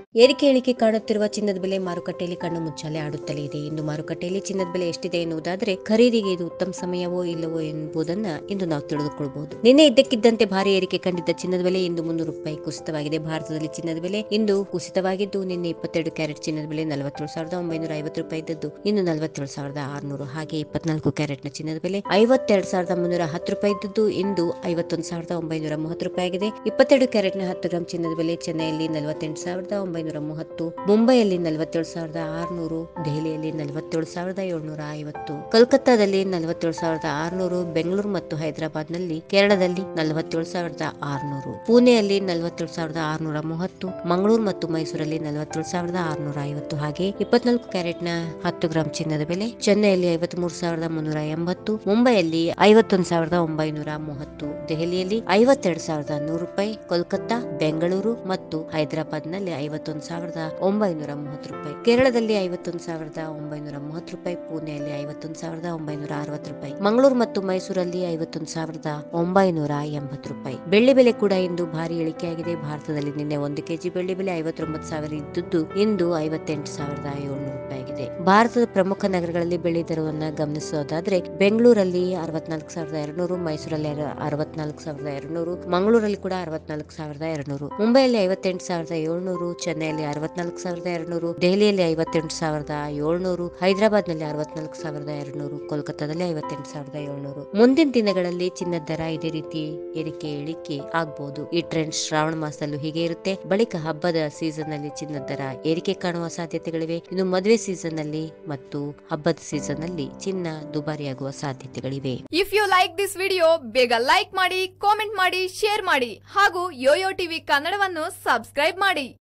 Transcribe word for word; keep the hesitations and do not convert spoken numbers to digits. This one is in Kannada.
ಏರಿಕೆ ಇಳಿಕೆ ಕಾಣುತ್ತಿರುವ ಚಿನ್ನದ ಬೆಲೆ ಮಾರುಕಟ್ಟೆಯಲ್ಲಿ ಕಣ್ಣು ಮುಚ್ಚಾಲೆ ಆಡುತ್ತಲೇ ಇದೆ. ಇಂದು ಮಾರುಕಟ್ಟೆಯಲ್ಲಿ ಚಿನ್ನದ ಬೆಲೆ ಎಷ್ಟಿದೆ ಎನ್ನುವುದಾದರೆ ಖರೀದಿಗೆ ಇದು ಉತ್ತಮ ಸಮಯವೋ ಇಲ್ಲವೋ ಎಂಬುದನ್ನ ಇಂದು ನಾವು ತಿಳಿದುಕೊಳ್ಳಬಹುದು. ನಿನ್ನೆ ಇದ್ದಕ್ಕಿದ್ದಂತೆ ಭಾರಿ ಏರಿಕೆ ಕಂಡಿದ್ದ ಚಿನ್ನದ ಬೆಲೆ ಇಂದು ಮುನ್ನೂರು ರೂಪಾಯಿ ಕುಸಿತವಾಗಿದೆ. ಭಾರತದಲ್ಲಿ ಚಿನ್ನದ ಬೆಲೆ ಇಂದು ಕುಸಿತವಾಗಿದ್ದು ನಿನ್ನೆ ಇಪ್ಪತ್ತೆರಡು ಕ್ಯಾರೆಟ್ ಚಿನ್ನದ ಬೆಲೆ ನಲವತ್ತೇಳು ಸಾವಿರದ ಒಂಬೈನೂರ ಐವತ್ತು ರೂಪಾಯಿ ಇದ್ದದ್ದು ಇಂದು ನಲವತ್ತೇಳು ಸಾವಿರದ ಆರುನೂರು. ಹಾಗೆ ಇಪ್ಪತ್ನಾಲ್ಕು ಕ್ಯಾರೆಟ್ ನ ಚಿನ್ನದ ಬೆಲೆ ಐವತ್ತೆರಡು ಸಾವಿರದ ಮುನ್ನೂರ ಹತ್ತು ರೂಪಾಯಿ ಇದ್ದದ್ದು ಇಂದು ಐವತ್ತೊಂದು ಸಾವಿರದ ಒಂಬೈನೂರ ಮೂವತ್ತು ರೂಪಾಯಿ ಆಗಿದೆ. ಇಪ್ಪತ್ತೆರಡು ಕ್ಯಾರೆಟ್ ನ ಹತ್ತು ಗ್ರಾಂ ಚಿನ್ನದ ಬೆಲೆ ಚೆನ್ನೈಯಲ್ಲಿ ನಲವತ್ತೆಂಟು ಸಾವಿರದ ಒಂಬೈನೂರ ಮೂವತ್ತು, ಮುಂಬೈಯಲ್ಲಿ ನಲವತ್ತೇಳು ಸಾವಿರದ ಆರುನೂರು, ದೆಹಲಿಯಲ್ಲಿ ನಲವತ್ತೇಳು ಸಾವಿರದ ಏಳ್ನೂರ ಐವತ್ತು, ಕೋಲ್ಕತ್ತಾದಲ್ಲಿ ನಲವತ್ತೇಳು ಸಾವಿರದ ಆರುನೂರು, ಬೆಂಗಳೂರು ಮತ್ತು ಹೈದರಾಬಾದ್ ನಲ್ಲಿ ಕೇರಳದಲ್ಲಿ ನಲವತ್ತೇಳು ಸಾವಿರದ ಆರುನೂರು, ಪುಣೆಯಲ್ಲಿ ನಲವತ್ತೇಳು ಸಾವಿರದ ಆರುನೂರ ಮೂವತ್ತು, ಮಂಗಳೂರು ಮತ್ತು ಮೈಸೂರಲ್ಲಿ ನಲವತ್ತೇಳು ಸಾವಿರದ ಆರುನೂರ ಐವತ್ತು. ಹಾಗೆ ಇಪ್ಪತ್ನಾಲ್ಕು ಕ್ಯಾರೆಟ್ ನ ಹತ್ತು ಗ್ರಾಂ ಚಿನ್ನದ ಬೆಲೆ ಚೆನ್ನೈಯಲ್ಲಿ ಐವತ್ಮೂರು ಸಾವಿರದ ಮುನ್ನೂರ ಎಂಬತ್ತು, ಮುಂಬೈಯಲ್ಲಿ ಐವತ್ತೊಂದು ಸಾವಿರದ ಒಂಬೈನೂರ ಮೂವತ್ತು, ದೆಹಲಿಯಲ್ಲಿ ಐವತ್ತೆರಡು ಸಾವಿರದ ನೂರು ರೂಪಾಯಿ, ಕೋಲ್ಕತ್ತಾ, ಬೆಂಗಳೂರು ಮತ್ತು ಹೈದರಾಬಾದ್ ನಲ್ಲಿ ಐವತ್ತೊಂದು ಸಾವಿರದ ಒಂಬೈನೂರ ಮೂವತ್ತು ರೂಪಾಯಿ, ಕೇರಳದಲ್ಲಿ ಐವತ್ತೊಂದು ಸಾವಿರದ ಒಂಬೈನೂರ ಮೂವತ್ತು ರೂಪಾಯಿ, ಪುಣೆಯಲ್ಲಿ ಐವತ್ತೊಂದು ಸಾವಿರದ ಒಂಬೈನೂರ ಅರವತ್ತು ರೂಪಾಯಿ, ಮಂಗಳೂರು ಮತ್ತು ಮೈಸೂರಲ್ಲಿ ಐವತ್ತೊಂದು ಸಾವಿರದ ಒಂಬೈನೂರ ಎಂಬತ್ತು ರೂಪಾಯಿ. ಬೆಳ್ಳಿ ಬೆಲೆ ಕೂಡ ಇಂದು ಭಾರಿ ಇಳಿಕೆಯಾಗಿದೆ. ಭಾರತದಲ್ಲಿ ನಿನ್ನೆ ಒಂದು ಕೆಜಿ ಬೆಳ್ಳಿ ಬೆಲೆ ಐವತ್ತೊಂಬತ್ತು ಸಾವಿರ ಇದ್ದದ್ದು ಇಂದು ಐವತ್ತೆಂಟು ಸಾವಿರದ ಏಳ್ನೂರು ರೂಪಾಯಿ ಆಗಿದೆ. ಭಾರತದ ಪ್ರಮುಖ ನಗರಗಳಲ್ಲಿ ಬೆಳ್ಳಿ ದರವನ್ನು ಗಮನಿಸೋದಾದ್ರೆ ಬೆಂಗಳೂರಲ್ಲಿ ಅರವತ್ನಾಲ್ಕು ಸಾವಿರದ ಎರಡ್ನೂರು, ಮೈಸೂರಲ್ಲಿ ಅರವತ್ನಾಲ್ಕು ಸಾವಿರದ ಎರಡ್ನೂರು, ಮಂಗಳೂರಲ್ಲಿ ಕೂಡ ಅರವತ್ನಾಲ್ಕು ಸಾವಿರದ ಎರಡ್ನೂರು, ಮುಂಬೈಯಲ್ಲಿ ಐವತ್ತೆಂಟು ಸಾವಿರದ ಏಳ್ನೂರು, ಚೆನ್ನೈಯಲ್ಲಿ ಅರವತ್ನಾಲ್ಕು ಸಾವಿರದ ಎರಡ್ನೂರು, ದೆಹಲಿಯಲ್ಲಿ ಐವತ್ತೆಂಟು ಸಾವಿರದ ಏಳ್ನೂರು, ಹೈದರಾಬಾದ್ ನಲ್ಲಿ ಅರವತ್ನಾಲ್ಕು ಸಾವಿರದ ಎರಡ್ನೂರು, ಕೋಲ್ಕತ್ತಾದಲ್ಲಿ ಐವತ್ತೆಂಟು ಸಾವಿರದ ಏಳ್ನೂರು. ಮುಂದಿನ ದಿನಗಳಲ್ಲಿ ಚಿನ್ನದ ದರ ಇದೇ ರೀತಿ ಏರಿಕೆ ಇಳಿಕೆ ಆಗಬಹುದು. ಈ ಟ್ರೆಂಡ್ ಶ್ರಾವಣ ಮಾಸದಲ್ಲೂ ಹೀಗೆ ಇರುತ್ತೆ. ಬಳಿಕ ಹಬ್ಬದ ಸೀಸನ್ ನಲ್ಲಿ ಚಿನ್ನದ ದರ ಏರಿಕೆ ಕಾಣುವ ಸಾಧ್ಯತೆಗಳಿವೆ. ಇನ್ನು ಮದುವೆ ಸೀಸನ್ ನಲ್ಲಿ ಮತ್ತು ಹಬ್ಬದ ಸೀಸನ್ ನಲ್ಲಿ ಚಿನ್ನ ದುಬಾರಿಯಾಗುವ ಸಾಧ್ಯತೆಗಳಿವೆ. If you like this video ಬೇಗ ಲೈಕ್ ಮಾಡಿ, ಕಾಮೆಂಟ್ ಮಾಡಿ, ಶೇರ್ ಮಾಡಿ ಹಾಗೂ ಯೋಯೋ ಟಿವಿ ಕನ್ನಡವನ್ನು ಸಬ್ಸ್ಕ್ರೈಬ್ ಮಾಡಿ.